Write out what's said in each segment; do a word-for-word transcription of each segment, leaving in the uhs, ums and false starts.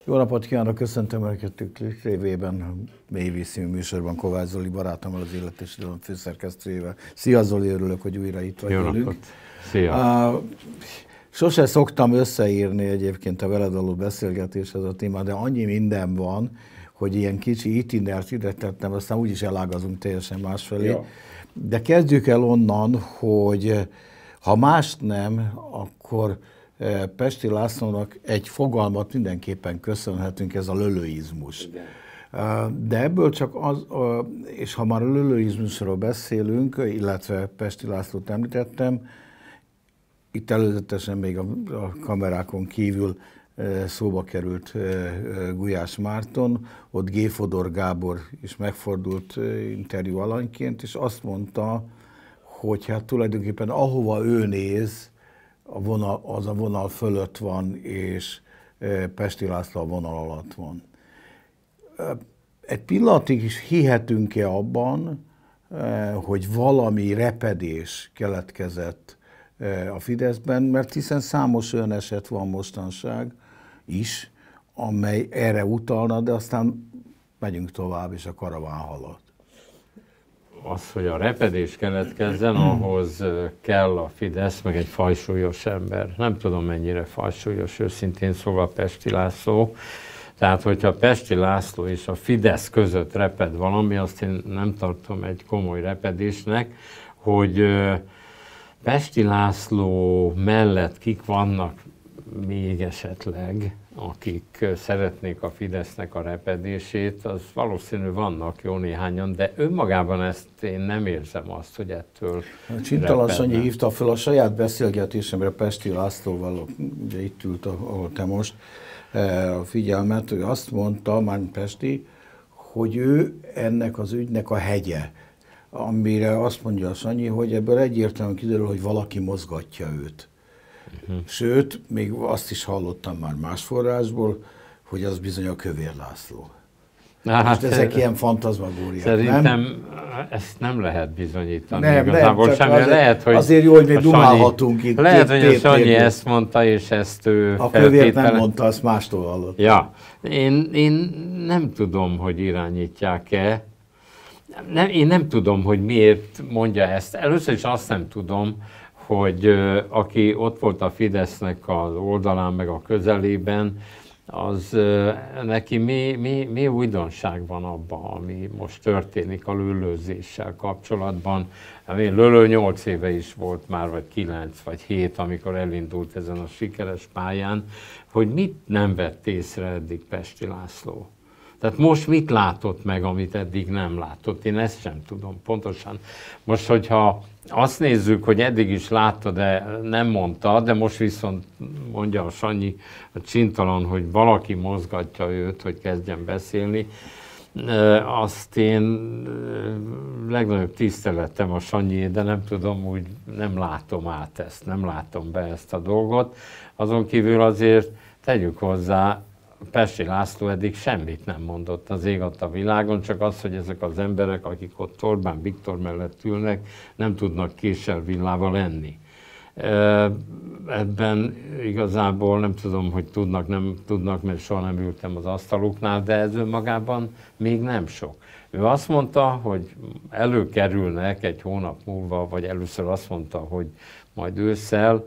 Jó napot kívánok, köszöntöm Önöket tévében, mélyvízű műsorban Kovács Zoli barátommal, az Élet és Irodalom főszerkesztőjével. Szia Zoli, örülök, hogy újra itt vagy velünk. Szia! Uh, sose szoktam összeírni egyébként a veled való beszélgetéshez a témát, de annyi minden van, hogy ilyen kicsi itinert ide tettem, aztán úgyis elágazunk teljesen másfelé. Ja. De kezdjük el onnan, hogy ha mást nem, akkor Pesti Lászlónak egy fogalmat mindenképpen köszönhetünk, ez a lölöizmus. Igen. De ebből csak az, és ha már a lölöizmusról beszélünk, illetve Pesti Lászlót említettem, itt előzetesen még a, a kamerákon kívül szóba került Gulyás Márton, ott G. Fodor Gábor is megfordult interjú alanyként, és azt mondta, hogy hát tulajdonképpen ahova ő néz, a vonal, az a vonal fölött van, és Pesti László a vonal alatt van. Egy pillanatig is hihetünk-e abban, hogy valami repedés keletkezett a Fideszben, mert hiszen számos olyan eset van mostanság is, amely erre utalna, de aztán megyünk tovább, és a karaván halad. Az, hogy a repedés keletkezzen, ahhoz kell a Fidesz, meg egy fajsúlyos ember. Nem tudom, mennyire fajsúlyos, őszintén szóval Pesti László. Tehát, hogyha Pesti László és a Fidesz között reped valami, azt én nem tartom egy komoly repedésnek, hogy Pesti László mellett kik vannak még esetleg, akik szeretnék a Fidesznek a repedését, az valószínű vannak jó néhányan, de önmagában ezt én nem érzem azt, hogy ettől Csintalan Sanyi hívta fel a saját beszélgetésemre Pesti Lászlóval, ugye itt ült, ahol te most, a figyelmet, hogy azt mondta, már Pesti, hogy ő ennek az ügynek a hegye, amire azt mondja a Sanyi, hogy ebből egyértelműen kiderül, hogy valaki mozgatja őt. Uh-huh. Sőt, még azt is hallottam már más forrásból, hogy az bizony a Kövér László. Hát, most ezek ilyen fantazmagóriák, szerintem nem? Ezt nem lehet bizonyítani. Nem, igazából nem, sem. Azért, lehet, hogy azért jó, hogy még dumálhatunk itt. Lehet, hogy a Sanyi ezt mondta, és ezt ő a Kövér nem mondta, azt mástól hallott. Ja, én, én nem tudom, hogy irányítják-e. Nem, én nem tudom, hogy miért mondja ezt. Először is azt nem tudom, hogy uh, aki ott volt a Fidesznek az oldalán, meg a közelében, az uh, neki mi, mi, mi újdonság van abban, ami most történik a lőlőzéssel kapcsolatban. Én lölő nyolc éve is volt már, vagy kilenc, vagy hét, amikor elindult ezen a sikeres pályán, hogy mit nem vett észre eddig Pesti László. Tehát most mit látott meg, amit eddig nem látott? Én ezt sem tudom pontosan. Most, hogyha azt nézzük, hogy eddig is látta, de nem mondta, de most viszont mondja a Sanyi, a Csintalan, hogy valaki mozgatja őt, hogy kezdjen beszélni. Azt én legnagyobb tiszteletem a Sanyi, de nem tudom, úgy nem látom át ezt, nem látom be ezt a dolgot. Azon kívül azért tegyük hozzá, Pesti László eddig semmit nem mondott az ég a világon, csak az, hogy ezek az emberek, akik ott Orbán Viktor mellett ülnek, nem tudnak késsel villával enni. Ebben igazából nem tudom, hogy tudnak, nem tudnak, mert soha nem ültem az asztaluknál, de ez önmagában még nem sok. Ő azt mondta, hogy előkerülnek egy hónap múlva, vagy először azt mondta, hogy majd ősszel,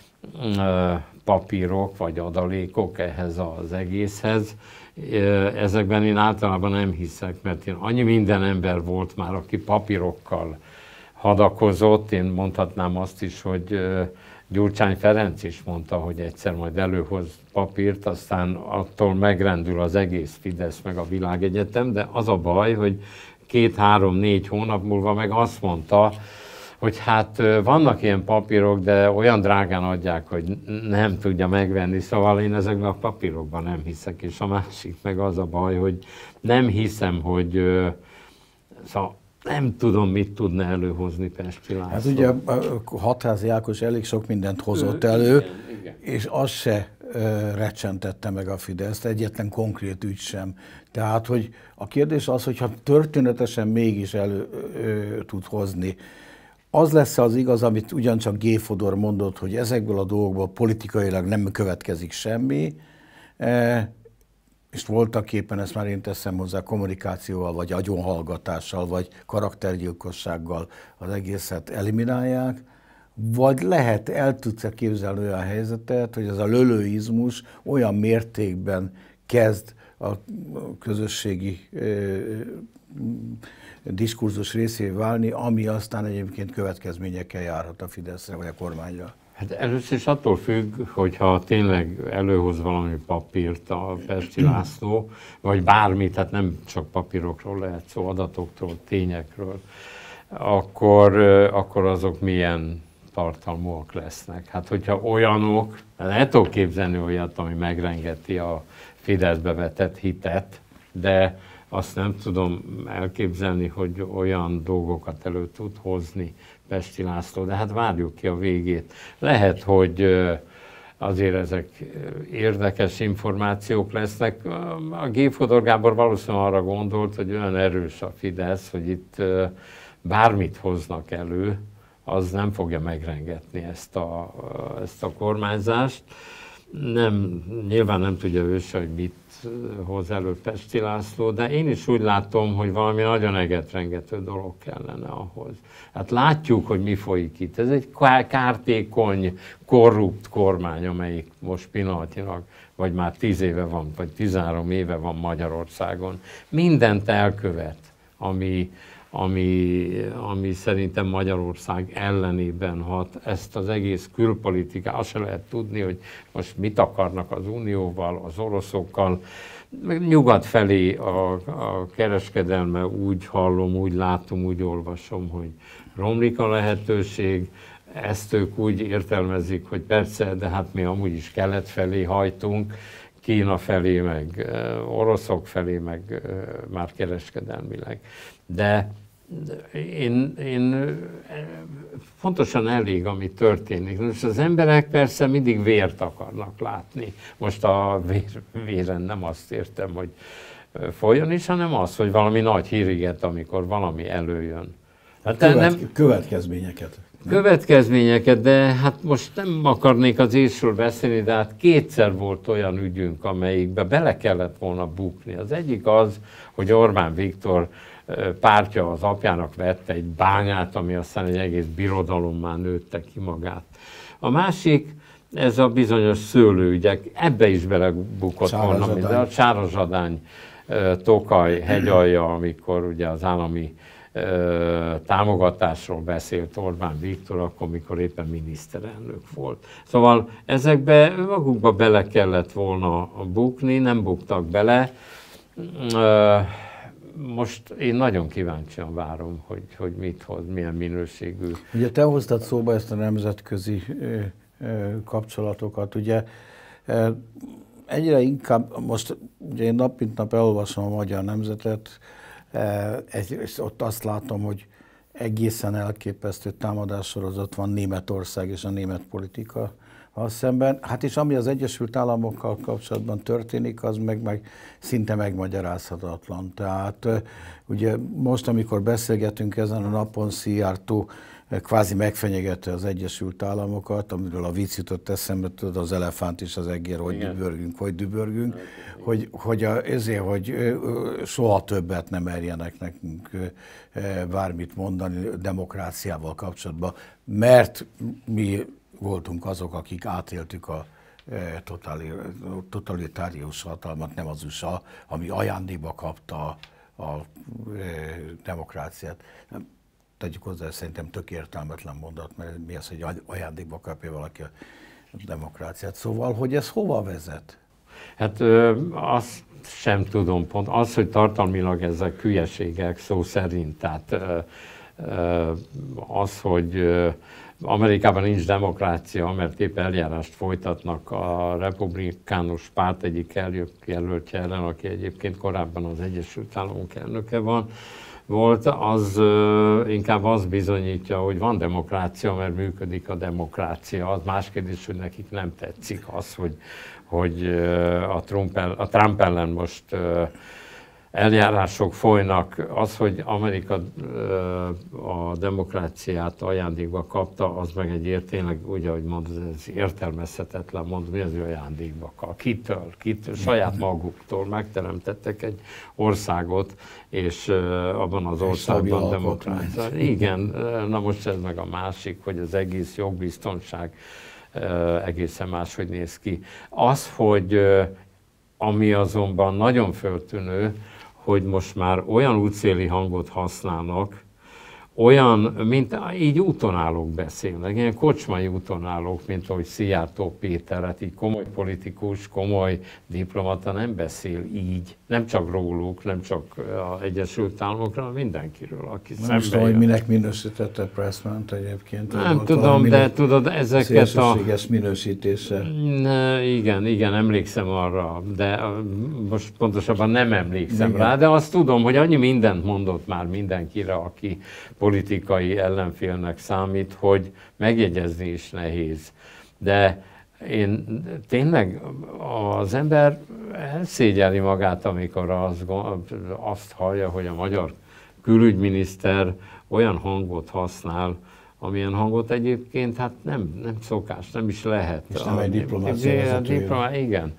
papírok vagy adalékok ehhez az egészhez. Ezekben én általában nem hiszek, mert én annyi minden ember volt már, aki papírokkal hadakozott. Én mondhatnám azt is, hogy Gyurcsány Ferenc is mondta, hogy egyszer majd előhoz papírt, aztán attól megrendül az egész Fidesz meg a világegyetem, de az a baj, hogy két-három-négy hónap múlva meg azt mondta, hogy hát vannak ilyen papírok, de olyan drágán adják, hogy nem tudja megvenni, szóval én ezekben a papírokban nem hiszek, és a másik meg az a baj, hogy nem hiszem, hogy szóval nem tudom, mit tudna előhozni Pesti László. Hát ugye Hatházi Ákos elég sok mindent hozott elő, igen, igen. És az se recsentette meg a Fideszt, egyetlen konkrét ügy sem. Tehát, hogy a kérdés az, hogyha történetesen mégis elő ö, tud hozni, az lesz az igaz, amit ugyancsak G. Fodor mondott, hogy ezekből a dolgokból politikailag nem következik semmi, és voltak éppen, ezt már én teszem hozzá, kommunikációval, vagy agyonhallgatással, vagy karaktergyilkossággal az egészet eliminálják, vagy lehet, el tudsz képzelni olyan helyzetet, hogy ez a lölőizmus olyan mértékben kezd a közösségi diskurzus részévé válni, ami aztán egyébként következményekkel járhat a Fideszre vagy a kormányra. Hát először is attól függ, hogyha tényleg előhoz valami papírt a Pesti László, vagy bármit, tehát nem csak papírokról lehet szó, adatoktól, tényekről, akkor, akkor azok milyen tartalmúak lesznek. Hát hogyha olyanok, el tudok képzelni olyat, ami megrengeti a Fideszbe vetett hitet, de azt nem tudom elképzelni, hogy olyan dolgokat elő tud hozni Pesti László, de hát várjuk ki a végét. Lehet, hogy azért ezek érdekes információk lesznek. A G. Fodor Gábor valószínűleg arra gondolt, hogy olyan erős a Fidesz, hogy itt bármit hoznak elő, az nem fogja megrengetni ezt a, ezt a kormányzást. Nem, nyilván nem tudja ő se, hogy mit hoz elő Pesti László, de én is úgy látom, hogy valami nagyon egetrengető dolog kellene ahhoz. Hát látjuk, hogy mi folyik itt. Ez egy kártékony, korrupt kormány, amelyik most pillanatnyilag, vagy már tíz éve van, vagy tizenhárom éve van Magyarországon. Mindent elkövet, ami, ami, ami szerintem Magyarország ellenében hat. Ezt az egész külpolitikát, azt se lehet tudni, hogy most mit akarnak az Unióval, az oroszokkal. Nyugat felé a, a kereskedelme úgy hallom, úgy látom, úgy olvasom, hogy romlik a lehetőség. Ezt ők úgy értelmezik, hogy persze, de hát mi amúgy is kelet felé hajtunk, Kína felé, meg oroszok felé, meg már kereskedelmileg. De én, én pontosan elég, ami történik. Most az emberek persze mindig vért akarnak látni. Most a vér, véren nem azt értem, hogy folyjon is, hanem az, hogy valami nagy híriget, amikor valami előjön. Hát Követ, nem, következményeket. Következményeket, de hát most nem akarnék az ésről beszélni, de hát kétszer volt olyan ügyünk, amelyikbe bele kellett volna bukni. Az egyik az, hogy Orbán Viktor pártja az apjának vette egy bányát, ami aztán egy egész birodalommá nőtte ki magát. A másik, ez a bizonyos szőlőügyek, ebbe is belebukott volna, mint a Csárazsadány, Tokaj, hegyalja, amikor ugye az állami támogatásról beszélt Orbán Viktor, akkor, amikor éppen miniszterelnök volt. Szóval ezekbe magukba bele kellett volna bukni, nem buktak bele. Most én nagyon kíváncsian várom, hogy, hogy mit hoz, milyen minőségű. Ugye te hoztad szóba ezt a nemzetközi kapcsolatokat, ugye egyre inkább, most ugye én nap mint nap elolvasom a Magyar Nemzetet, és ott azt látom, hogy egészen elképesztő támadássorozat van Németország és a német politika szemben. Hát és ami az Egyesült Államokkal kapcsolatban történik, az meg, meg szinte megmagyarázhatatlan. Tehát ugye most, amikor beszélgetünk ezen a napon, Szijjártó kvázi megfenyegette az Egyesült Államokat, amiről a vicc jutott eszembe, tudod, az elefánt és az egér, hogy dübörgünk, hogy dübörgünk, hogy, hogy a, ezért, hogy soha többet nem merjenek nekünk bármit mondani demokráciával kapcsolatban, mert mi voltunk azok, akik átéltük a totalitárius hatalmat, nem az u es á, ami ajándékba kapta a, a demokráciát. Tegyük hozzá, szerintem tök értelmetlen mondat, mert mi az, hogy ajándékba kapja valaki a demokráciát. Szóval, hogy ez hova vezet? Hát ö, azt sem tudom pont. Az, hogy tartalmilag ezek hülyeségek szó szerint, tehát ö, ö, az, hogy ö, Amerikában nincs demokrácia, mert épp eljárást folytatnak a republikánus párt egyik jelöltje ellen, aki egyébként korábban az Egyesült Államok elnöke van, volt, az uh, inkább azt bizonyítja, hogy van demokrácia, mert működik a demokrácia. Az más kérdés, hogy nekik nem tetszik az, hogy, hogy uh, a, Trump el, a Trump ellen most uh, eljárások folynak. Az, hogy Amerika a demokráciát ajándékba kapta, az meg egy ért, tényleg úgy, ahogy mondod, ez értelmezhetetlen, mondod, mi az, hogy ajándékba kap. Kitől? Kitől? Saját maguktól megteremtettek egy országot, és abban az országban demokrácia. Igen, na most ez meg a másik, hogy az egész jogbiztonság egészen máshogy néz ki. Az, hogy ami azonban nagyon föltűnő, hogy most már olyan útszéli hangot használnak, olyan, mint így útonállók beszélnek, ilyen kocsmai útonállók, mint ahogy Szijjártó Péter, hát így komoly politikus, komoly diplomata nem beszél így, nem csak róluk, nem csak az Egyesült Államokra, hanem mindenkiről, aki szembe jön. Nem tudom, hogy minek minősítette Pressman egyébként. Nem tudom, de tudod, ezeket a... Szélsőséges minősítése. Ne, igen, igen, emlékszem arra, de most pontosabban nem emlékszem igen. rá, de azt tudom, hogy annyi mindent mondott már mindenkire, aki politikai ellenfélnek számít, hogy megjegyezni is nehéz. De én tényleg az ember elszégyeli magát, amikor azt, azt hallja, hogy a magyar külügyminiszter olyan hangot használ, amilyen hangot egyébként hát nem, nem szokás, nem is lehet. És nem egy diplomácia diplomá, igen.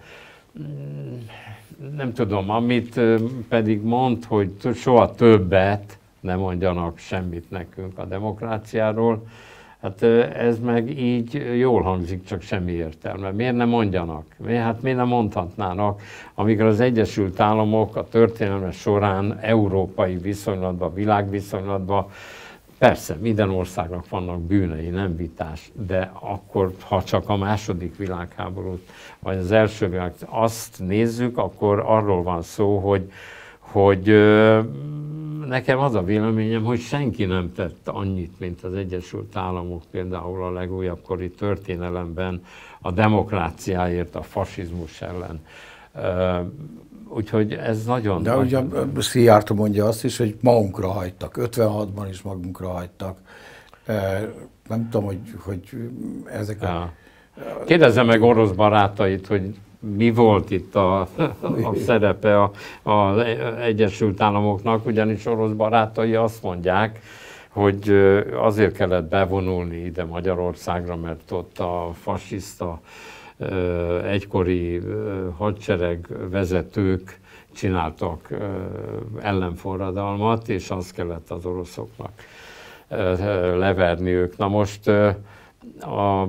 Nem tudom, amit pedig mond, hogy soha többet ne mondjanak semmit nekünk a demokráciáról, hát ez meg így jól hangzik, csak semmi értelme. Miért nem mondjanak? Miért, hát miért nem mondhatnának, amikor az Egyesült Államok a történelme során európai viszonylatban, világviszonylatban, persze minden országnak vannak bűnei, nem vitás, de akkor, ha csak a második világháborút, vagy az első világ, azt nézzük, akkor arról van szó, hogy, hogy nekem az a véleményem, hogy senki nem tett annyit, mint az Egyesült Államok például a legújabb kori történelemben a demokráciáért, a fasizmus ellen. Úgyhogy ez nagyon... De ugye Szijjártó mondja azt is, hogy magunkra hagytak, ötvenhatban is magunkra hagytak. Nem tudom, hogy, hogy ezek a... Ja. Kérdezze meg orosz barátait, hogy mi volt itt a, a szerepe az Egyesült Államoknak, ugyanis orosz barátai azt mondják, hogy azért kellett bevonulni ide Magyarországra, mert ott a fasiszta egykori hadsereg vezetők csináltak ellenforradalmat, és azt kellett az oroszoknak leverniük. Na most a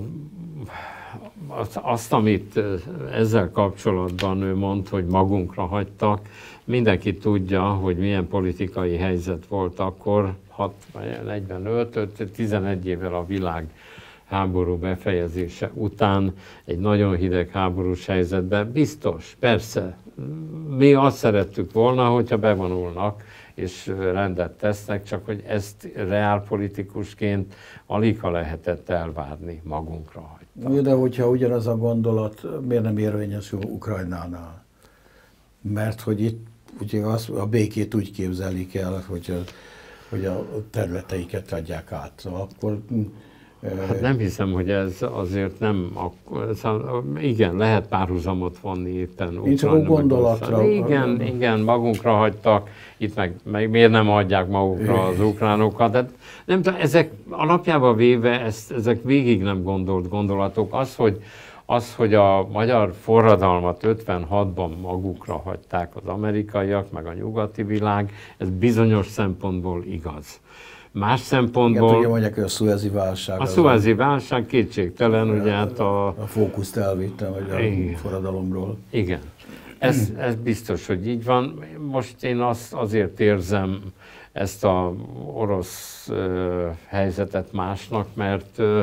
azt, amit ezzel kapcsolatban ő mond, hogy magunkra hagytak, mindenki tudja, hogy milyen politikai helyzet volt akkor, negyvenöt tizenegy évvel a világháború befejezése után, egy nagyon hideg háborús helyzetben. Biztos, persze, mi azt szerettük volna, hogyha bevonulnak, és rendet tesznek, csak hogy ezt reálpolitikusként alig ha lehetett elvárni, magunkra hagyta. De hogyha ugyanaz a gondolat, miért nem érvényesül Ukrajnánál? Mert hogy itt ugye az, a békét úgy képzelik el, hogy a, hogy a területeiket adják át. Szóval akkor... Hát nem hiszem, hogy ez azért nem, szóval igen, lehet párhuzamot vonni éppen. Nincs a gondolatra. Igen, igen, magunkra hagytak, itt meg, meg miért nem hagyják magukra az ukránokat. De nem tudom, ezek alapjában véve, ezt, ezek végig nem gondolt gondolatok. Az, hogy, az, hogy a magyar forradalmat ötvenhatban magukra hagyták az amerikaiak, meg a nyugati világ, ez bizonyos szempontból igaz. Más szempontból... Igen, ugye mondják, hogy a szuezi válság... A szuezi válság kétségtelen, ugye hát a... A fókuszt elvitte, vagy a igen. forradalomról. Igen. Ez, ez biztos, hogy így van. Most én azt azért érzem ezt a orosz uh, helyzetet másnak, mert, uh,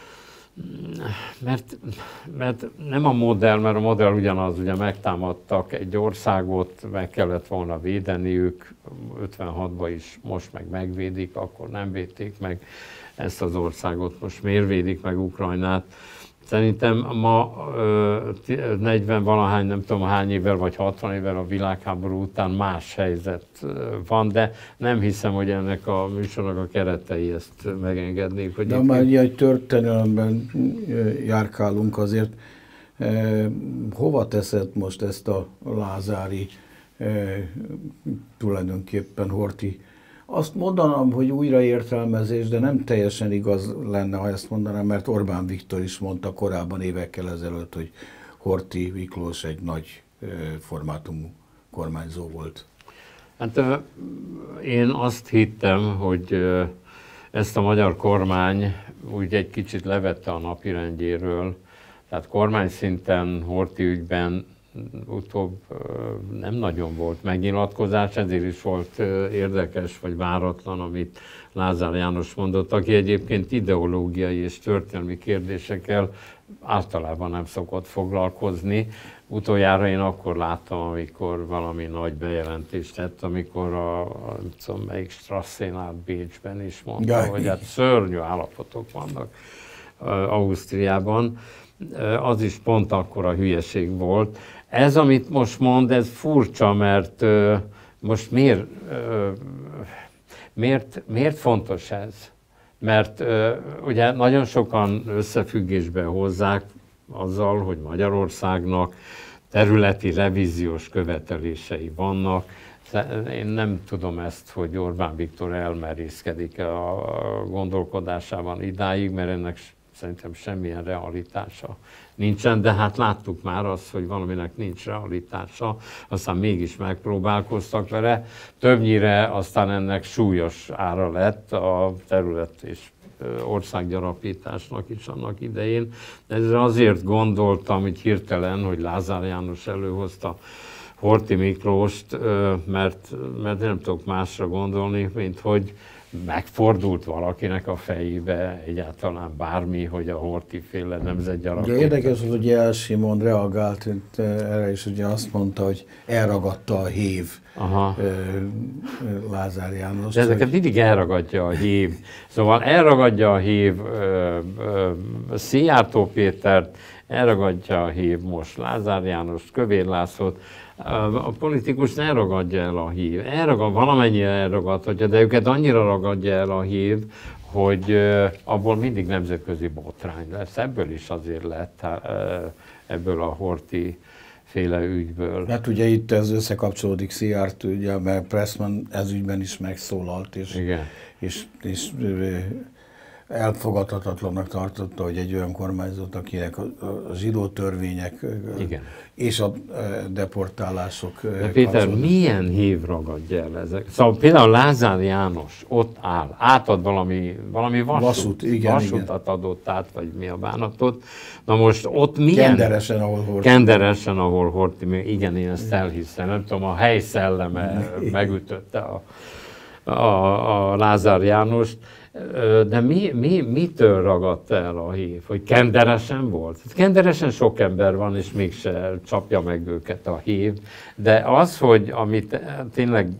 mert, mert nem a modell, mert a modell ugyanaz, ugye megtámadtak egy országot, meg kellett volna védeniük, ötvenhatban is most meg megvédik, akkor nem védték meg ezt az országot, most miért védik meg Ukrajnát. Szerintem ma negyven valahány, nem tudom hány évvel vagy hatvan évvel a világháború után más helyzet van, de nem hiszem, hogy ennek a műsornak a keretei ezt megengednék. Hogy de már ilyen történelemben járkálunk azért, hova teszed most ezt a lázári e, tulajdonképpen Horthy. Azt mondanám, hogy újraértelmezés, de nem teljesen igaz lenne, ha ezt mondanám, mert Orbán Viktor is mondta korábban évekkel ezelőtt, hogy Horthy Miklós egy nagy e, formátumú kormányzó volt. Hát én azt hittem, hogy ezt a magyar kormány úgy egy kicsit levette a napirendjéről, tehát kormány szinten Horthy ügyben utóbb nem nagyon volt megnyilatkozás, ezért is volt érdekes vagy váratlan, amit Lázár János mondott, aki egyébként ideológiai és történelmi kérdésekkel általában nem szokott foglalkozni. Utoljára én akkor láttam, amikor valami nagy bejelentést tett, amikor a, a nem tudom, melyik Strasszén át Bécsben is mondta, ja, hogy hát szörnyű állapotok vannak Ausztriában. Az is pont akkor a hülyeség volt. Ez, amit most mond, ez furcsa, mert uh, most miért, uh, miért, miért fontos ez? Mert uh, ugye nagyon sokan összefüggésbe hozzák azzal, hogy Magyarországnak területi revíziós követelései vannak. Én nem tudom ezt, hogy Orbán Viktor elmerészkedik a gondolkodásában idáig, mert ennek szerintem semmilyen realitása nincsen, de hát láttuk már azt, hogy valaminek nincs realitása, aztán mégis megpróbálkoztak vele. Többnyire aztán ennek súlyos ára lett a terület és országgyarapításnak is annak idején. Ezzel azért gondoltam, hogy hirtelen, hogy Lázár János előhozta Horthy Miklóst, mert, mert nem tudok másra gondolni, mint hogy megfordult valakinek a fejébe egyáltalán bármi, hogy a Horthy-féle nemzetgyarapítás. Ugye érdekes, hogy Jel Simon reagált erre, és ugye azt mondta, hogy elragadta a hív Aha. Lázár János. De ezeket hogy... mindig elragadja a hív. Szóval elragadja a hív Szijjártó Pétert, elragadja a hív most Lázár Jánost, Kövér Lászlót. A politikus ne ragadja el a hív. Elragad, valamennyire elragadhatja, de őket annyira ragadja el a hív, hogy abból mindig nemzetközi botrány lesz. Ebből is azért lett, ebből a Horthy féle ügyből. Hát ugye itt ez összekapcsolódik Szijjártó, ugye, mert Pressman ez ügyben is megszólalt, és, Igen. és, és elfogadhatatlannak tartotta, hogy egy olyan kormányzat, akinek a, a zsidó törvények Igen. és a deportálások... De Péter, kapcsolódnak. Milyen hív ragadja el ezek? Szóval például Lázár János ott áll, átad valami, valami vasút, vasút igen, vasutat igen. adott át, vagy mi a bánatot. Na most ott milyen... Kenderesen, ahol Horthy. Kenderesen, ahol Horthy. Igen, én ezt elhiszem. Nem tudom, a hely szelleme megütötte a, a, a Lázár Jánost. De mi, mi, mitől ragadt el a hív? Hogy kenderesen volt? Kenderesen sok ember van, és mégse csapja meg őket a hív. De az, hogy amit tényleg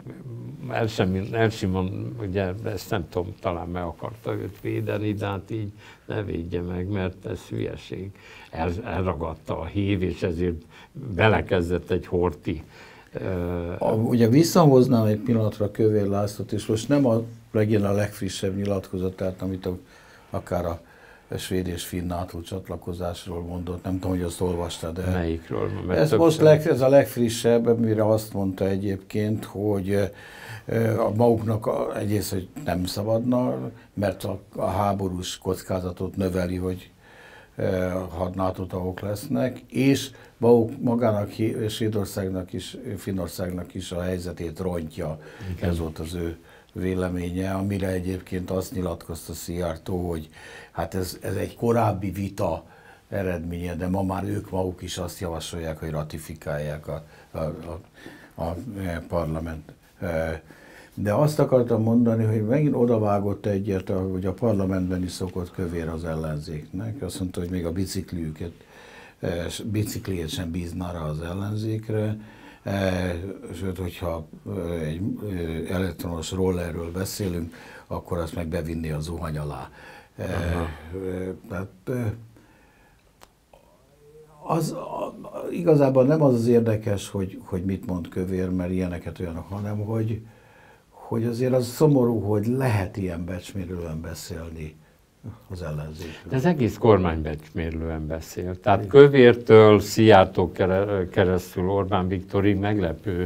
Elsimon, ugye ezt nem tudom, talán meg akarta őt védeni, de hát így ne védje meg, mert ez hülyeség. El, elragadta a hív, és ezért belekezdett egy Horthy. A, ugye visszahoznám egy pillanatra Kövér Lászlót, és most nem a legyen a legfrissebb nyilatkozatát, amit a, akár a, a svéd és finn NATO csatlakozásról mondott, nem tudom, hogy azt olvastad de Melyikről? Ez most leg, ez a legfrissebb, mire azt mondta egyébként, hogy a maguknak a, egyrészt, hogy nem szabadna, mert a, a háborús kockázatot növeli, hogy ha NATO tagok lesznek, és maguk, magának, Svédországnak is, Finnországnak is a helyzetét rontja. Igen. Ez volt az ő véleménye, amire egyébként azt nyilatkozta Szijjártó, hogy hát ez, ez egy korábbi vita eredménye, de ma már ők maguk is azt javasolják, hogy ratifikálják a, a, a, a parlament. De azt akartam mondani, hogy megint odavágott egyet, hogy a parlamentben is szokott Kövér az ellenzéknek. Azt mondta, hogy még a bicikliüket, bicikliét sem bízná rá az ellenzékre. Sőt, hogyha egy elektronos rollerről beszélünk, akkor azt meg bevinni a zuhany alá. Tehát az, igazából nem az az érdekes, hogy, hogy mit mond Kövér, mert ilyeneket olyanok, hanem hogy, hogy azért az szomorú, hogy lehet ilyen becsmérlően beszélni az ellenzékről. Ez egész kormány becsmérlően beszél. Tehát Kövértől Szijjártó keresztül Orbán Viktorig meglepő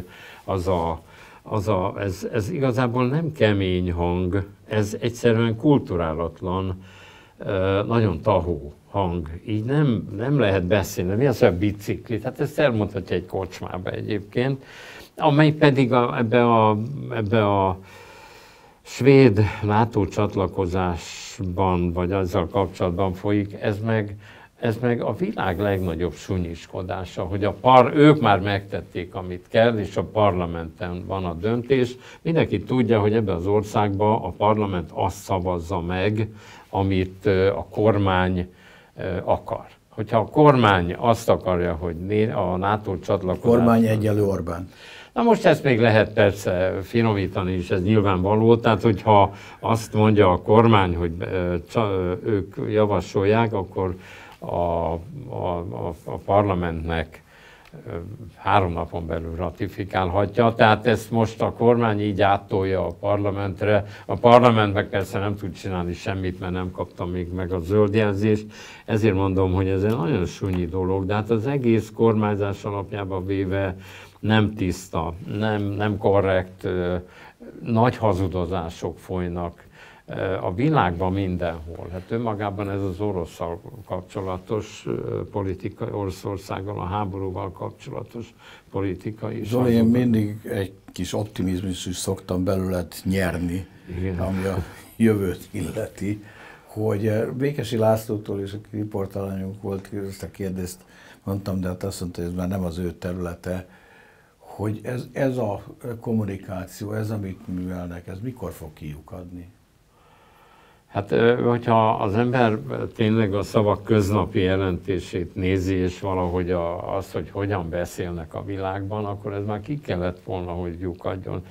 az a, az a ez, ez igazából nem kemény hang, ez egyszerűen kulturálatlan, nagyon tahó hang. Így nem, nem lehet beszélni. Mi az, hogy a bicikli? Hát ezt elmondhatja egy kocsmába egyébként, amely pedig a, ebbe, a, ebbe a svéd NATO csatlakozásban, vagy azzal kapcsolatban folyik, ez meg, ez meg a világ legnagyobb sunyiskodása, hogy a par, ők már megtették, amit kell, és a parlamenten van a döntés. Mindenki tudja, hogy ebben az országban a parlament azt szavazza meg, amit a kormány akar. Hogyha a kormány azt akarja, hogy a NATO csatlakozás... A kormány egyelő Orbán. Na most ezt még lehet persze finomítani is, ez nyilvánvaló, tehát hogyha azt mondja a kormány, hogy ők javasolják, akkor a, a, a, a parlamentnek három napon belül ratifikálhatja, tehát ezt most a kormány így áttolja a parlamentre. A parlament meg persze nem tud csinálni semmit, mert nem kapta még meg a zöld jelzést, ezért mondom, hogy ez egy nagyon sunyi dolog, de hát az egész kormányzás alapjában véve nem tiszta, nem, nem korrekt, nagy hazudozások folynak a világban mindenhol. Hát önmagában ez az Orosszal kapcsolatos politika, Oroszországgal, a háborúval kapcsolatos politika is. Zoli, én mindig egy kis optimizmus is szoktam belőled nyerni, igen, ami a jövőt illeti, hogy Békesi Lászlótól és a riportalanyunk volt, ezt a kérdést mondtam, de hát azt mondta, hogy ez már nem az ő területe, hogy ez, ez a kommunikáció, ez, amit művelnek, ez mikor fog kiukadni? Hát, hogyha az ember tényleg a szavak köznapi jelentését nézi, és valahogy a, az, hogy hogyan beszélnek a világban, akkor ez már ki kellett volna, hogy lyukadjon.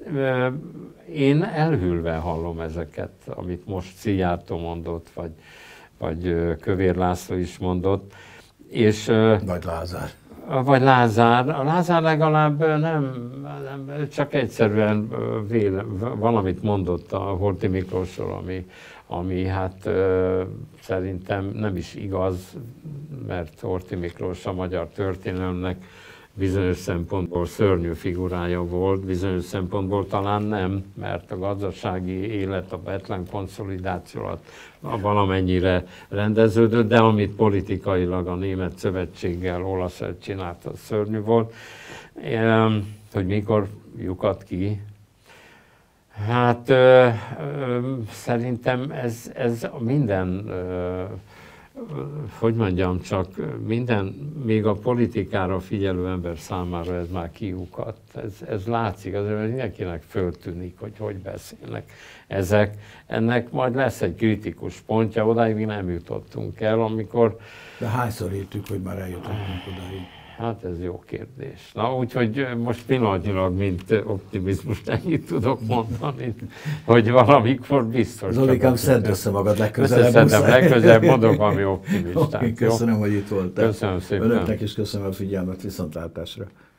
Én elhűlve hallom ezeket, amit most Szijjártó mondott, vagy, vagy Kövér László is mondott. És, vagy Lázár. Vagy Lázár. A Lázár legalább nem, nem csak egyszerűen véle, valamit mondott a Horthy Miklósról, ami, ami hát szerintem nem is igaz, mert Horthy Miklós a magyar történelemnek bizonyos szempontból szörnyű figurája volt, bizonyos szempontból talán nem, mert a gazdasági élet, a Betlen konszolidáció alatt valamennyire rendeződött, de amit politikailag a Német Szövetséggel, Olaszért csinált, az szörnyű volt. Hogy mikor lyukad ki? Hát ö, ö, szerintem ez, ez minden, ö, hogy mondjam, csak minden, még a politikára figyelő ember számára ez már kiukadt. Ez, ez látszik, azért mindenkinek föltűnik, hogy hogy beszélnek ezek. Ennek majd lesz egy kritikus pontja, odáig mi nem jutottunk el, amikor... De hányszor hittük, hogy már eljutottunk odáig? Hát ez jó kérdés. Na úgyhogy most pillanatnyilag, mint optimizmust ennyit tudok mondani, hogy valamikor biztos. Zolikám, szedd össze magad legközelebb. Összeszedem legközelebb, mondok valami optimistát. Okay, köszönöm, jó? Hogy itt voltál. Köszönöm szépen. Önöknek is köszönöm a figyelmet, viszontlátásra.